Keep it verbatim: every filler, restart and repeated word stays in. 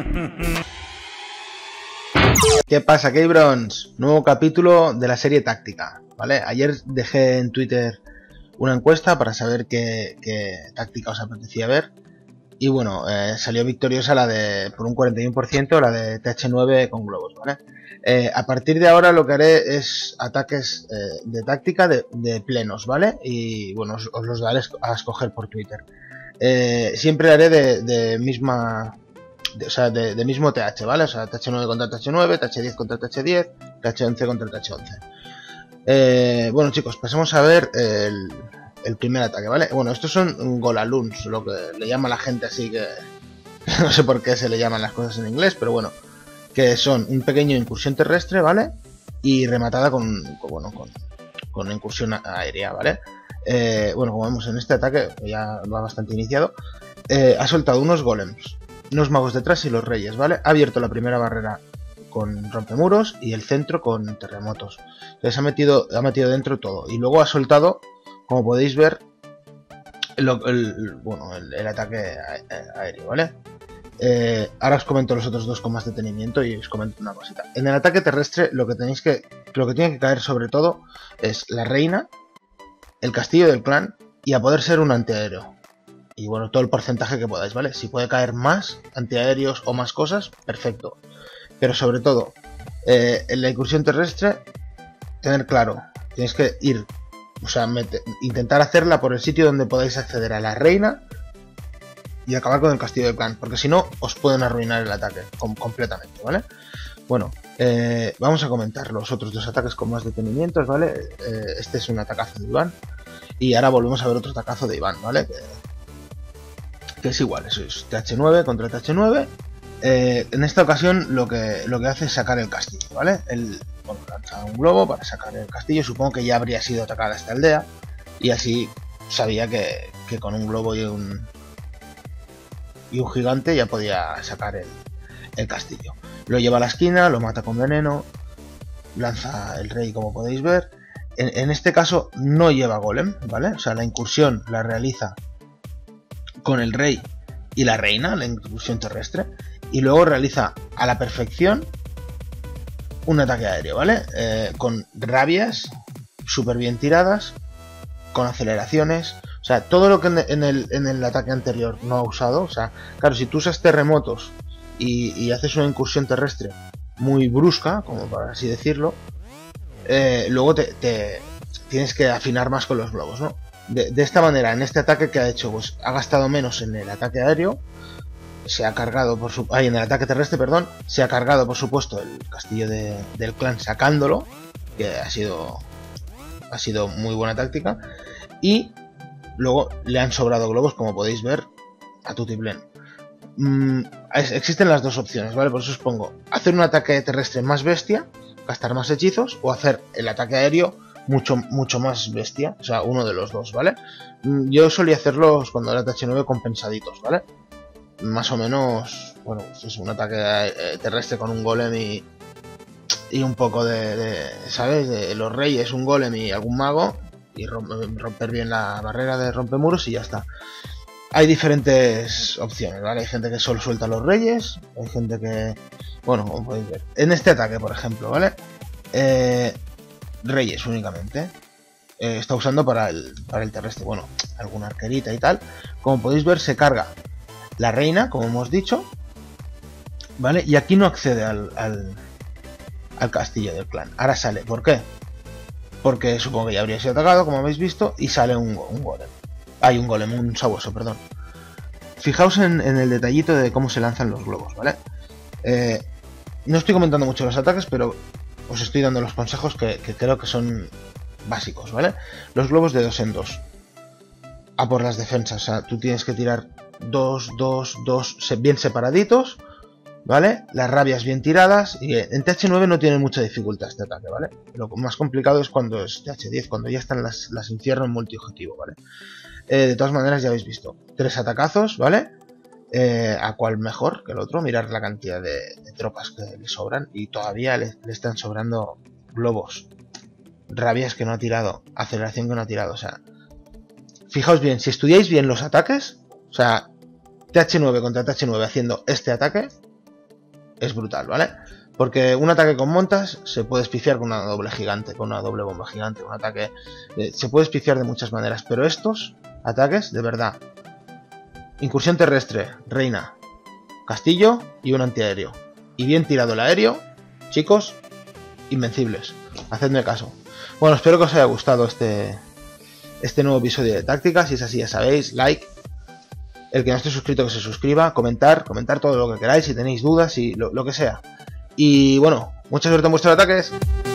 ¿Qué pasa, K-Brons? Nuevo capítulo de la serie táctica, ¿vale? Ayer dejé en Twitter una encuesta para saber qué, qué táctica os apetecía ver. Y bueno, eh, salió victoriosa la de, por un cuarenta y uno por ciento, la de T H nueve con globos, ¿vale? Eh, a partir de ahora lo que haré es ataques eh, de táctica de, de plenos, ¿vale? Y bueno, os, os los daré a escoger por Twitter. Eh, siempre haré de, de misma... De, o sea, de, de mismo T H, ¿vale? O sea, T H nueve contra T H nueve, T H diez contra T H diez, T H once contra T H once. Eh, bueno, chicos, pasemos a ver el, el primer ataque, ¿vale? Bueno, estos son Golaluns, lo que le llama la gente así, que no sé por qué se le llaman las cosas en inglés, pero bueno, que son un pequeño incursión terrestre, ¿vale? Y rematada con, con bueno, con, con incursión aérea, ¿vale? Eh, bueno, como vemos en este ataque, ya va bastante iniciado, eh, ha soltado unos golems, unos magos detrás y los reyes, ¿vale? Ha abierto la primera barrera con rompemuros y el centro con terremotos. Entonces ha metido, ha metido dentro todo. Y luego ha soltado, como podéis ver, el, el, bueno, el, el ataque aéreo, ¿vale? Eh, ahora os comento los otros dos con más detenimiento y os comento una cosita. En el ataque terrestre lo que tenéis que, lo que tiene que caer sobre todo es la reina, el castillo del clan y a poder ser un antiaéreo. Y bueno, todo el porcentaje que podáis, ¿vale? Si puede caer más antiaéreos o más cosas, perfecto. Pero sobre todo, eh, en la incursión terrestre, tener claro, tenéis que ir, o sea, meter, intentar hacerla por el sitio donde podáis acceder a la reina y acabar con el castillo del clan, porque si no, os pueden arruinar el ataque com completamente, ¿vale? Bueno, eh, vamos a comentar los otros dos ataques con más detenimientos, ¿vale? Eh, este es un atacazo de Iván, y ahora volvemos a ver otro atacazo de Iván, ¿vale? Que, que es igual, eso es T H nueve contra T H nueve. Eh, en esta ocasión lo que, lo que hace es sacar el castillo, ¿vale? El, bueno, lanza un globo para sacar el castillo. Supongo que ya habría sido atacada esta aldea y así sabía que, que con un globo y un y un gigante ya podía sacar el, el castillo. Lo lleva a la esquina, lo mata con veneno, lanza el rey, como podéis ver. En, en este caso no lleva golem, ¿vale? O sea, la incursión la realiza con el rey y la reina, la incursión terrestre, y luego realiza a la perfección un ataque aéreo, ¿vale? Eh, con rabias súper bien tiradas, con aceleraciones, o sea, todo lo que en el, en el ataque anterior no ha usado. O sea, claro, si tú usas terremotos y, y haces una incursión terrestre muy brusca, como para así decirlo, eh, luego te, te tienes que afinar más con los globos, ¿no? De, de esta manera, en este ataque que ha hecho, pues ha gastado menos en el ataque aéreo, se ha cargado por su, ay, en el ataque terrestre, perdón, se ha cargado por supuesto el castillo de, del clan sacándolo, que ha sido ha sido muy buena táctica, y luego le han sobrado globos, como podéis ver, a tutiplén. Mm, es, existen las dos opciones, ¿vale? Por eso os pongo, hacer un ataque terrestre más bestia, gastar más hechizos, o hacer el ataque aéreo mucho mucho más bestia, o sea, uno de los dos, ¿vale? Yo solía hacerlos cuando era T H nueve compensaditos, ¿vale? Más o menos, bueno, es un ataque terrestre con un golem y, y un poco de, de ¿sabes? De los reyes, un golem y algún mago, y romper bien la barrera de rompemuros y ya está. Hay diferentes opciones, ¿vale? Hay gente que solo suelta los reyes, hay gente que, bueno, como podéis ver, en este ataque, por ejemplo, ¿vale? Eh... Reyes únicamente, eh, está usando para el, para el terrestre, bueno, alguna arquerita y tal. Como podéis ver, se carga la reina, como hemos dicho, ¿vale? Y aquí no accede al, al, al castillo del clan. Ahora sale, ¿por qué? Porque supongo que ya habría sido atacado, como habéis visto, y sale un, un golem. Hay un golem, un sabueso, perdón. Fijaos en, en el detallito de cómo se lanzan los globos, ¿vale? Eh, no estoy comentando mucho los ataques, pero os estoy dando los consejos que, que creo que son básicos, ¿vale? Los globos de dos en dos. A por las defensas, o sea, tú tienes que tirar dos, dos, dos, bien separaditos, ¿vale? Las rabias bien tiradas, y en T H nueve no tiene mucha dificultad este ataque, ¿vale? Lo más complicado es cuando es T H diez, cuando ya están las, las infierno en multiobjetivo, ¿vale? Eh, de todas maneras, ya habéis visto, tres atacazos, ¿vale? Eh, a cuál mejor que el otro, mirar la cantidad de, de tropas que le sobran, y todavía le, le están sobrando globos, rabias que no ha tirado, aceleración que no ha tirado. O sea, fijaos bien, si estudiáis bien los ataques, o sea, T H nueve contra T H nueve haciendo este ataque, es brutal, ¿vale? Porque un ataque con montas se puede espiciar con una doble gigante, con una doble bomba gigante, un ataque... Eh, se puede espiciar de muchas maneras, pero estos ataques, de verdad. Incursión terrestre, reina, castillo y un antiaéreo. Y bien tirado el aéreo, chicos, invencibles. Hacedme caso. Bueno, espero que os haya gustado este, este nuevo episodio de táctica. Si es así, ya sabéis, like. El que no esté suscrito, que se suscriba, comentar, comentar todo lo que queráis, si tenéis dudas y lo, lo que sea. Y bueno, mucha suerte en vuestros ataques.